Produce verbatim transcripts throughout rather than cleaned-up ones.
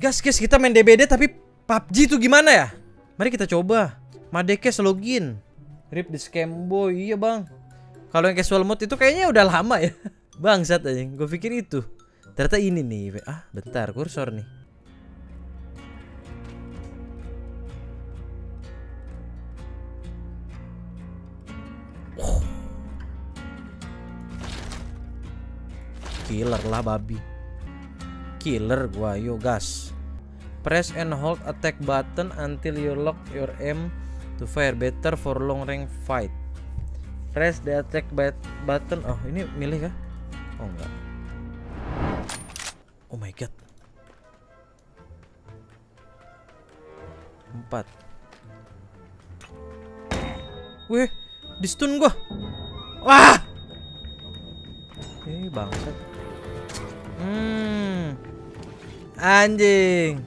Gas guys, kita main D B D tapi P U B G itu gimana ya? Mari kita coba. Madekes login. Rip di scam boy. Iya bang. Kalau yang casual mode itu kayaknya udah lama ya. Bangsat aja. Gue pikir itu. Ternyata ini nih. Ah bentar, kursor nih. Oh. Killer lah babi. Killer gua, yo gas. Press and hold attack button until you lock your aim to fire, better for long range fight. Press the attack button. Oh ini milih kah? Oh enggak. Oh my god. Empat. Wih, di stun gua. Wah. Eh bangsat. Hmm. Anjing.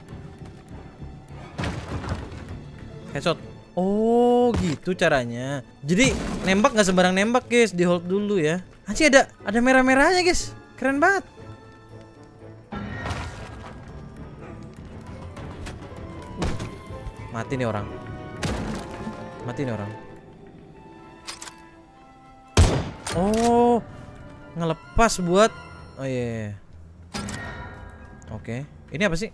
Headshot. Oh gitu caranya. Jadi nembak nggak sembarang nembak guys, di hold dulu ya. Anjing ada ada merah-merahnya guys. Keren banget. Uh, mati nih orang. Mati nih orang. Oh, ngelepas buat. Oh iya. Yeah, yeah. Oke, okay. Ini apa sih?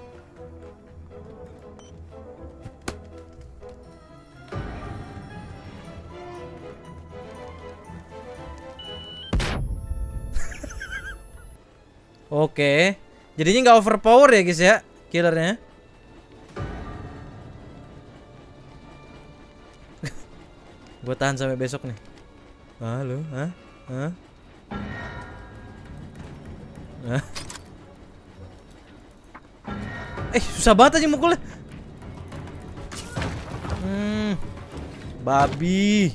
Oke, okay. Jadinya nggak overpower ya guys ya, killernya. Gue tahan sampai besok nih. Halo, hah? Hah? Hah? Eh susah banget aja mukulnya. Hmm, babi.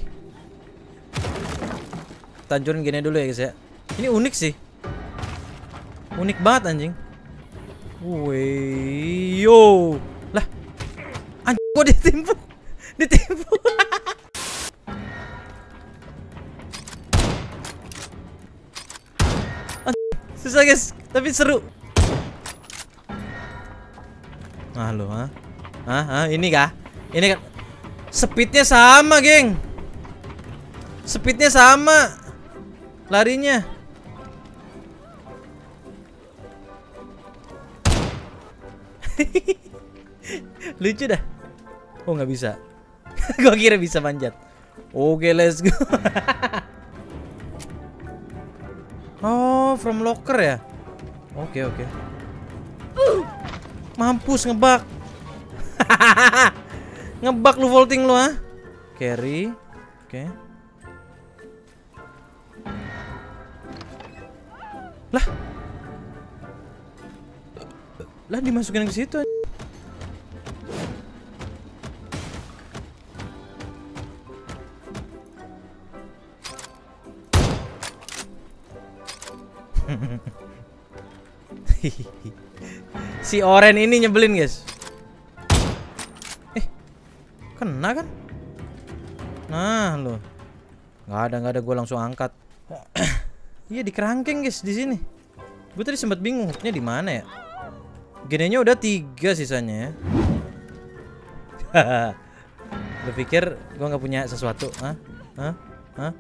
Kita hancurin gini dulu ya guys ya. Ini unik sih. Unik banget anjing. Wih, yo. Lah. Anjing gua ditimpu. Ditimpu. Susah guys, tapi seru. Ah lo, ah, ah, ah, ini kah? Ini kan speednya sama, geng. Speednya sama, larinya. Lucu dah. Oh nggak bisa. Gua kira bisa manjat. Oke, let's go. Oh, from locker ya. Oke, oke. Mampus ngebak. Ngebak lu vaulting lu ah. Carry. Oke. Okay. Lah. Lah dimasukin ke situ. Si Oren ini nyebelin guys. Eh, kena kan? Nah lo, nggak ada nggak ada, gue langsung angkat. Iya di kerangkeng guys di sini. Gue tadi sempat bingung hooknya di mana ya. Genenya udah tiga sisanya ya. Lo pikir gue nggak punya sesuatu? Hah? Hah? Hah?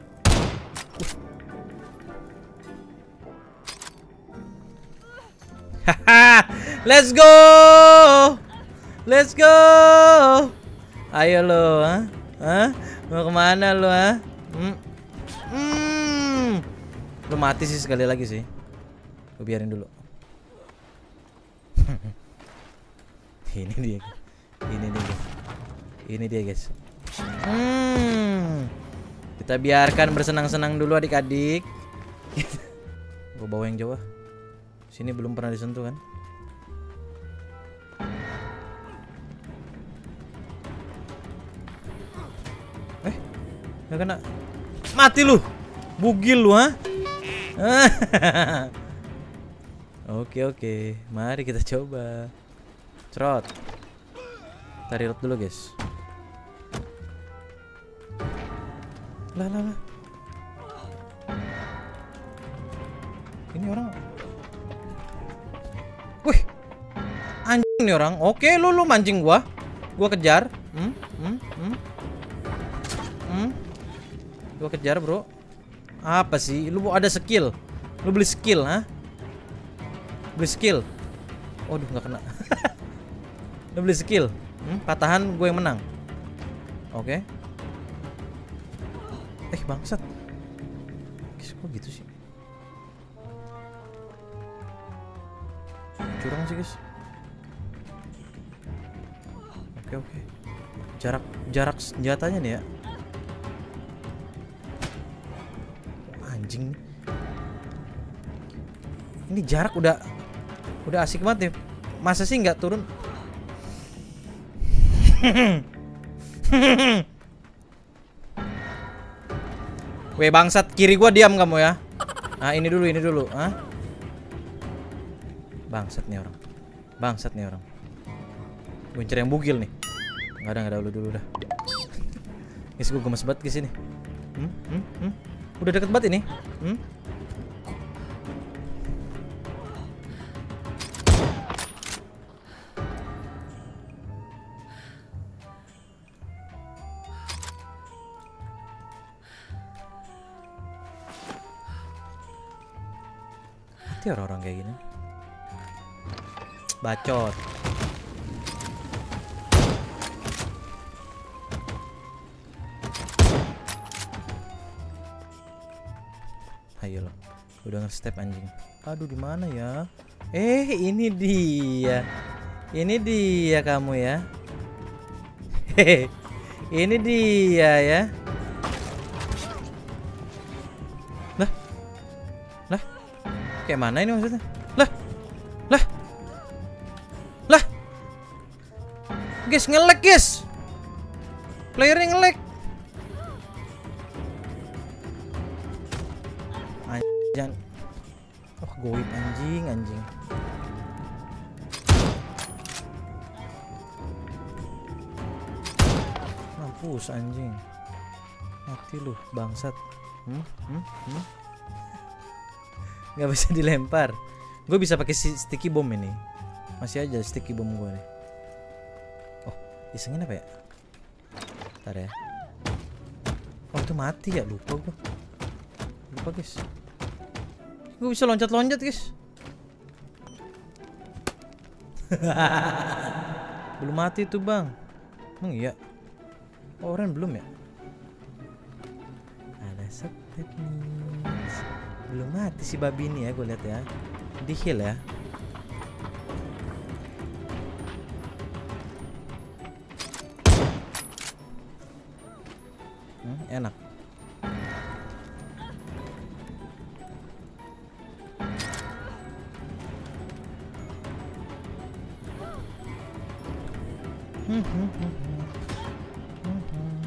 Let's go, let's go. Ayo lo, ah, ah, mau kemana lo, ah? Hmm. Hmm. Lo mati sih sekali lagi sih. Gue biarin dulu. Ini dia, ini dia, ini dia guys. Hmm. Kita biarkan bersenang-senang dulu adik-adik. Gue bawa yang jauh. Sini belum pernah disentuh kan? Eh, nggak kena. Mati lu, bugil lu, ha? Oke oke, mari kita coba. Cerot. Kita reload dulu guys. Lah lah lah. Ini orang. Wih, nih orang. Oke, lu lu mancing gua. Gua kejar. Hmm, hmm, hmm. Hmm. Gua kejar, bro. Apa sih? Lu ada skill. Lu beli skill, ha? Beli skill. Waduh, nggak kena. Lu beli skill. Hmm, patahan gue yang menang. Oke. Eh, bangsat. Kok gitu sih? Curang sih, guys. Oke, oke. Jarak jarak senjatanya nih ya. Anjing. Ini jarak udah udah asik banget nih. Masa sih nggak turun? Weh bangsat, kiri gua diam kamu ya. Nah, ini dulu, ini dulu, ah. Bangsat nih orang. Bangsat nih orang. Gue cari yang bugil nih. Enggak ada, enggak ada, lu dulu dah. Guys, gue gemes banget guys ini. Hmm, hmm, hmm. Udah deket banget ini. Hmm. Hati orang-orang kayak gini. Bacot. Ayo lo, udah nge-step anjing. Aduh, di mana ya? Eh, ini dia. Ini dia kamu ya. Hehe. Ini dia ya. Lah. Lah. Kayak mana ini maksudnya? Lah. Lah. Lah. Guys, nge-lag, guys. Playernya nge-lag. Anjing. Oh, goib anjing, anjing. Mampus anjing. Mati lu, bangsat. Hmm? Hmm? Hmm? Gak bisa dilempar. Gue bisa pakai sticky bomb ini. Masih aja sticky bomb gue nih. Oh, isengin apa ya? Ntar ya. Oh, itu mati ya, lupa gue. Lupa guys. Gue bisa loncat-loncat guys. Belum mati tuh bang. Emang iya? Oh, Ren belum ya? Ada step nih. Belum mati si babi ini ya, gue lihat ya. Di heal ya. Hmm, enak. Hmm, hmm, hmm, hmm. Hmm, hmm.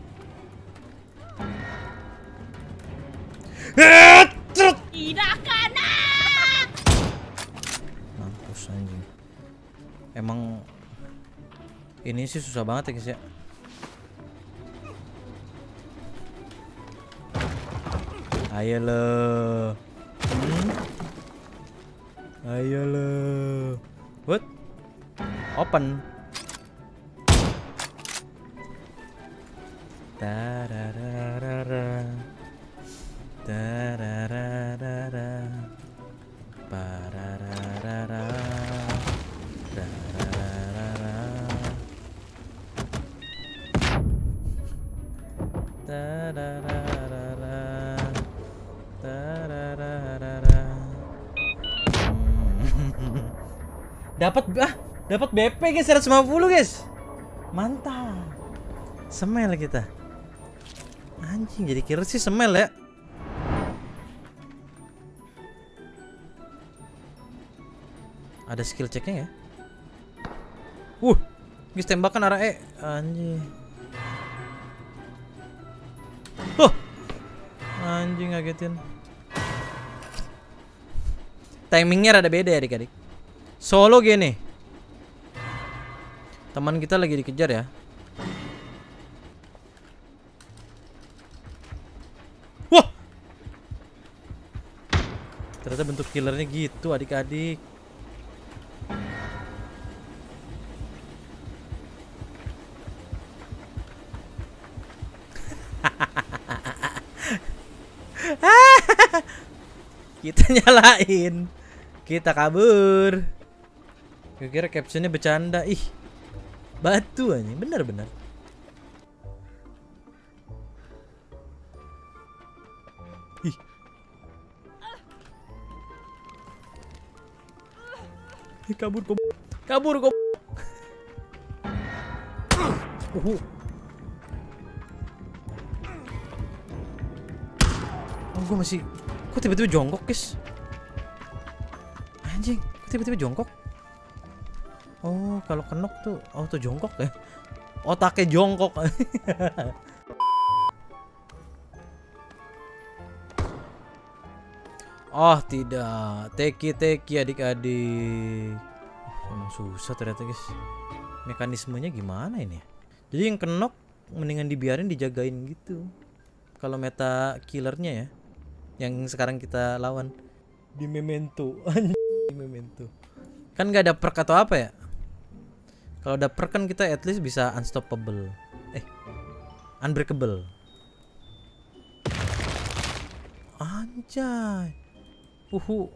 Tidak kena. Mampus anjing. Emang ini sih susah banget ya guys ya. Ayo lo. Hmm? Ayo lo. What? Open. Tarararara. Tarararara. Parararara. Tarararara. Tarararara. Tarararara. Hmm. Dapat ah, dapat B P guys seratus lima puluh guys. Mantap. Semel kita. Anjing, jadi kira sih semel ya. Ada skill checknya ya. Uh, guys tembakan arah E. Anjing. Oh, anjing ngagetin. Timingnya rada beda ya adik-adik. Solo gini. Teman kita lagi dikejar ya. Wah. Ternyata bentuk killernya gitu adik-adik. Kita nyalain. Kita kabur. Gue kira captionnya bercanda. Ih, batu aja. Bener-bener. Ih. Ih, kabur kok. Kabur kok. Uh. Oh, gue masih. Kok tiba-tiba jongkok, guys? Anjing, kok tiba-tiba jongkok? Oh, kalau kenok tuh auto jongkok ya. Otaknya jongkok. Oh, tidak. Teki-teki adik-adik. Emang susah ternyata, guys. Mekanismenya gimana ini? Jadi yang kenok mendingan dibiarin, dijagain gitu. Kalau meta killernya ya, yang sekarang kita lawan di Memento. Di Memento. Kan nggak ada perk atau apa ya? Kalau ada perk kan kita at least bisa unstoppable. Eh, unbreakable. Anjay. Uhu.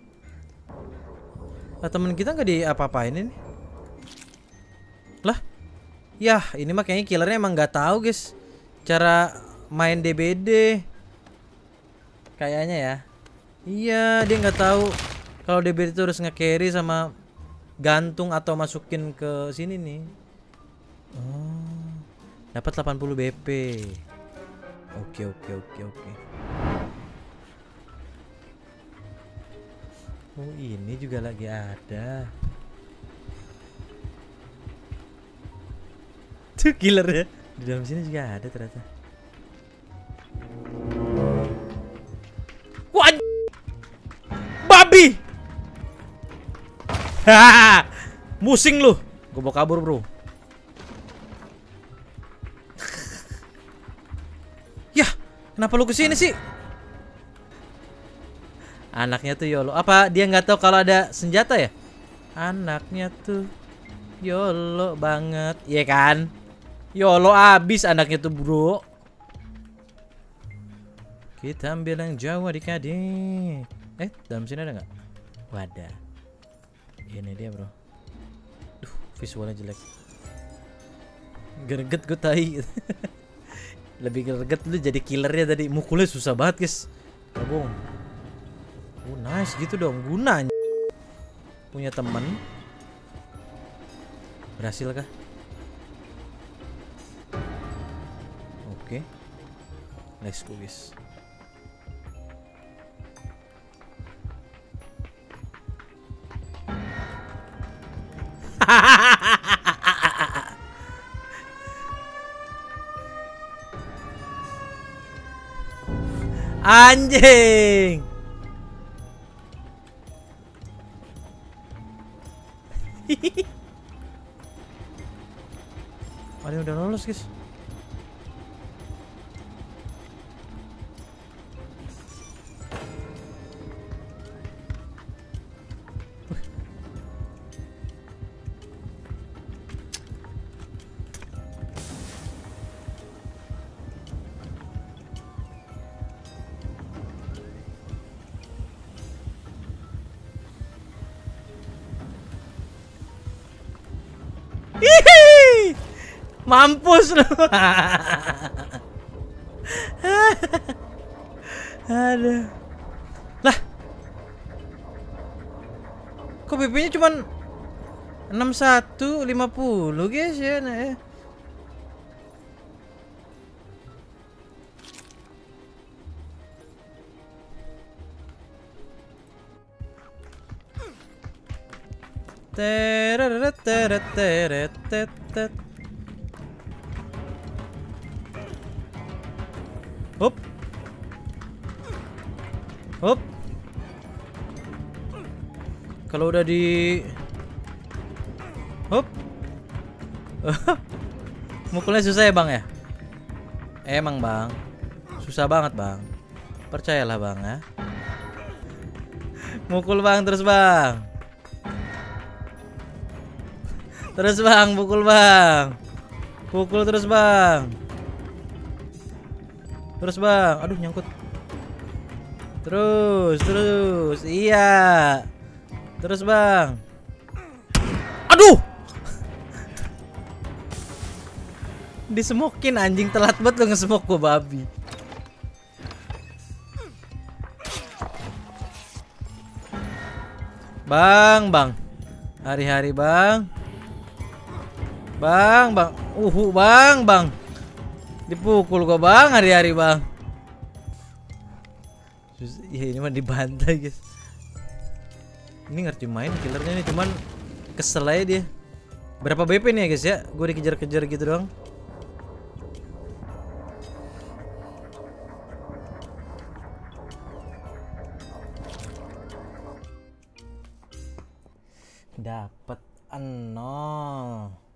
Nah, temen kita nggak di apa-apain ini. Lah. Yah, ini mah kayaknya killernya emang nggak tahu, guys. Cara main D B D. Kayaknya ya. Iya, dia nggak tahu kalau D B D itu harus nge-carry sama gantung atau masukin ke sini nih. Oh, dapat delapan puluh B P. Oke, oke, oke, oke. Oh, ini juga lagi ada. Tuh killer ya. Di dalam sini juga ada ternyata. Wah, babi. Hahaha, musing lu. Gue mau kabur, bro. Yah, kenapa lu kesini sih? Anaknya tuh YOLO. Apa dia nggak tahu kalau ada senjata ya? Anaknya tuh YOLO banget, iya kan? YOLO abis anaknya tuh, bro. Kita ambil yang jauh adik-adik. Eh, dalam sini ada nggak? Wadah. Ini dia, bro. Duh, visualnya jelek. Greget gue tai. Lebih greget lu jadi killernya tadi. Mukulnya susah banget, guys. Kabung. Oh, nice gitu dong. Gunanya punya teman. Berhasil kah? Oke. Let's go, guys. Anjing. Ada yang udah lolos, guys. Hihi, mampus lu. Aduh. Lah. Kok B P-nya cuman enam puluh satu lima puluh, guys ya, nah ya. Teret teret teret teret. Hop. Hop. Kalau udah di hop. Mukulnya susah ya, Bang ya? Emang, Bang. Susah banget, Bang. Percayalah, Bang ya. Mukul, Bang, terus, Bang. Terus, Bang, pukul, Bang. Pukul terus, Bang. Terus, Bang. Aduh, nyangkut. Terus, terus. Iya. Terus, Bang. Aduh. Disemokin anjing, telat banget lo ngesemok gua babi. Bang, Bang. Hari-hari, Bang. Bang, Bang. Uhu, Bang, Bang. Dipukul gua, Bang, hari-hari, Bang. Ya ini mah dibantai, guys. Ini ngerti main killernya nih, cuman kesel aja dia. Berapa B P nih ya, guys ya? Gue dikejar-kejar gitu doang. Dapat nol.